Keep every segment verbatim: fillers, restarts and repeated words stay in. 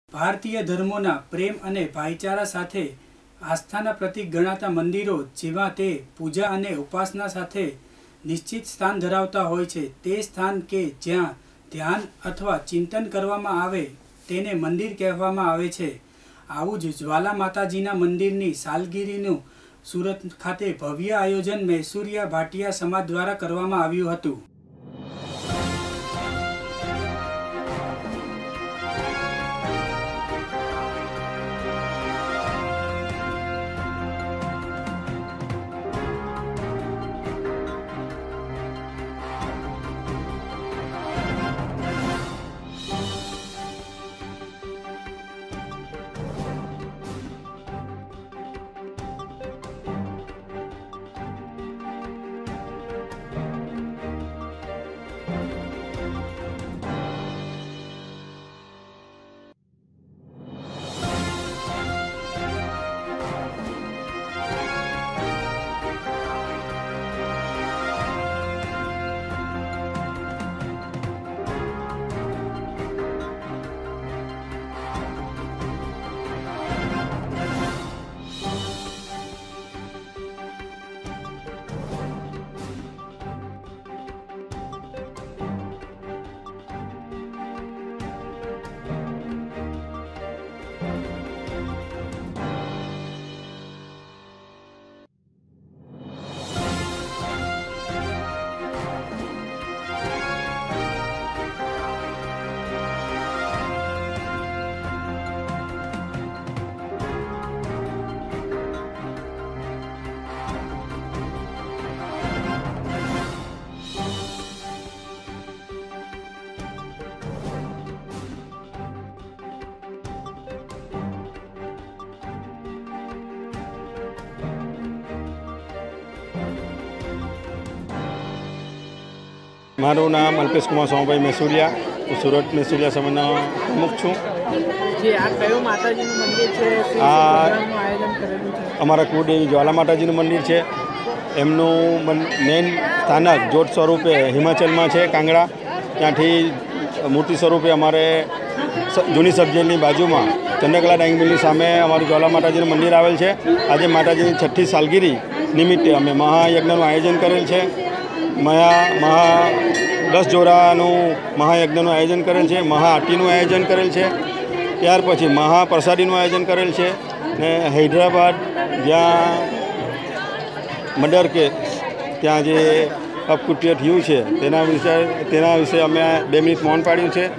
ભારતીય ધર્મોના પ્રેમ અને ભાઈચારા સાથે આસ્થાના પ્રતીક ગણાતા મંદિરો જેવા તે પૂજા અને ઉપાસના સાથે નિશ્ચિત સ્થાન ધરાવતા હોય છે. તે સ્થાન કે જ્યાં ધ્યાન અથવા ચિંતન કરવામાં આવે તેને મંદિર કહેવામાં આવે છે. આવું જ જ્વાલા માતાજીના મંદિરની સાલગીરીનું સુરત ખાતે ભવ્ય આયોજન મૈસુરિયા ભાટિયા સમાજ દ્વારા કરવામાં આવ્યું હતું. મારું નામ અલ્પેશ કુમાર સોમાભાઈ મૈસુરિયા. હું સુરત મૈસુરિયા સમાજનો પ્રમુખ છું. આ કયું માતાજીનું મંદિર છે? આ આયોજન કરેલું છે? અમારા કુળદેવી જ્વાલા માતાજીનું મંદિર છે. એમનું મેઇન સ્થાનક જોત સ્વરૂપે હિમાચલમાં છે, કાંગડા. ત્યાંથી મૂર્તિ સ્વરૂપે અમારે જૂની સબ જેલની બાજુમાં ચંદ્રકલા ડાઇંગ મિલની સામે અમારું જ્વાલા માતાજીનું મંદિર આવેલ છે. આજે માતાજીની છઠ્ઠી સાલગીરી નિમિત્તે અમે મહાયજ્ઞનું આયોજન કરેલ છે. મહા મહા દસ જોરાનું મહાયજ્ઞનું આયોજન કરેલ છે. મહાઆરતીનું આયોજન કરેલ છે. ત્યાર પછી મહાપ્રસાદીનું આયોજન કરેલ છે. ને હૈદરાબાદ જ્યાં મર્ડર કેસ ત્યાં જે અપકૃત્ય થયું છે તેના વિશે તેના વિશે અમે બે મિનિટ મૌન પાડ્યું છે.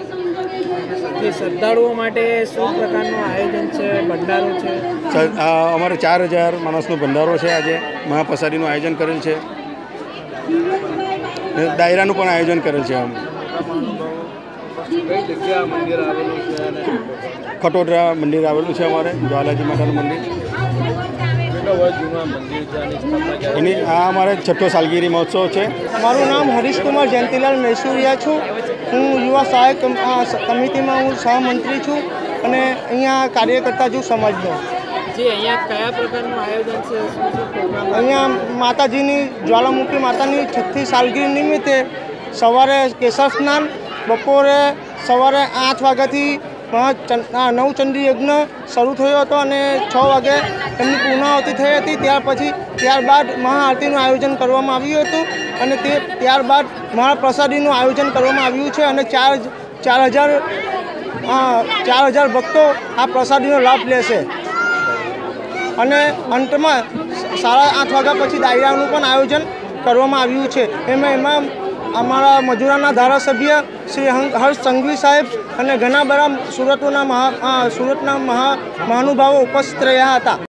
શ્રદ્ધાળુઓ માટે શું પ્રકારનું આયોજન છે? ભંડારો છે? અમારે ચાર હજાર માણસનો ભંડારો છે. આજે મહાપ્રસાદીનું આયોજન કરેલ છે. ડાયરાનું પણ આયોજન કરેલ છે. ખટોદરા મંદિર આવેલું છે અમારે જ્વાલાજી માતાનું મંદિર. એની આ અમારે છઠ્ઠો સાલગીરી મહોત્સવ છે. મારું નામ હરીશકુમાર જયંતિલાલ મૈસુરિયા છું. હું યુવા સહાયક સમિતિમાં હું સહમંત્રી છું અને અહીંયા કાર્યકર્તા છું સમાજનો. જે અહીંયા કયા પ્રકારનું આયોજન છે? અહીંયા માતાજીની જ્વાલામુખી માતાની છઠ્ઠી સાલગીરી નિમિત્તે સવારે કેસર સ્નાન, બપોરે સવારે આઠ વાગ્યાથી નવચંડી યજ્ઞ શરૂ થયો હતો અને છ વાગે એમની પૂર્ણાહુતિ થઈ હતી. ત્યાર પછી ત્યારબાદ મહાઆરતીનું આયોજન કરવામાં આવ્યું હતું અને તે ત્યારબાદ મહાપ્રસાદીનું આયોજન કરવામાં આવ્યું છે અને ચાર ચાર હજાર ચાર હજાર ભક્તો આ પ્રસાદીનો લાભ લેશે. અને અંતમાં સાડા આઠ વાગ્યા પછી ડાયરાનું પણ આયોજન કરવામાં આવ્યું છે. એમાં એમાં અમારા મજૂરાના ધારાસભ્ય શ્રી હર્ષ સંઘવી સાહેબ અને ઘણા બધા સુરતના મહા સુરતના મહા મહાનુભાવો ઉપસ્થિત રહ્યા હતા.